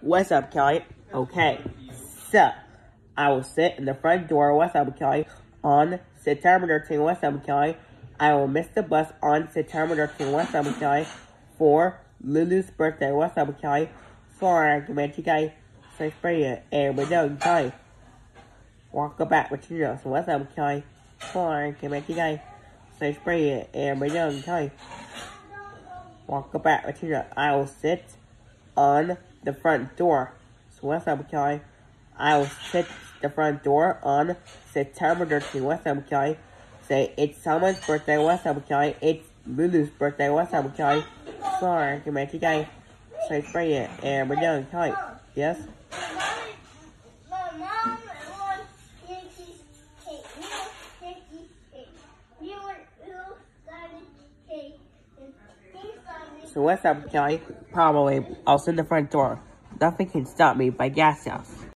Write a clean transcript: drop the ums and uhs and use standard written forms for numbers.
What's up, Kelly? Okay, so I will sit in the front door. What's up, Kelly? On September 13th. What's up, Kelly? I will miss the bus on September 13th. What's up, Kelly? For Lulu's birthday. What's up, Kelly? For argument, you guys say spray it and we're done, Kelly. Walk back with your nose. What's up, Kelly? For argument, you guys say spray it and we're done, Kelly. Walk back with your nose. I will sit on the front door. So what's up, Kelly? I will sit the front door on September 13th. What's up, Kelly? Say it's someone's birthday. What's up, Kelly? It's Lulu's birthday. What's up, Kelly? Sorry, can make you guys say spray it and we're done, Kelly. Yes? So what's up, Kelly? Probably I'll sit in the front door. Nothing can stop me by gas house.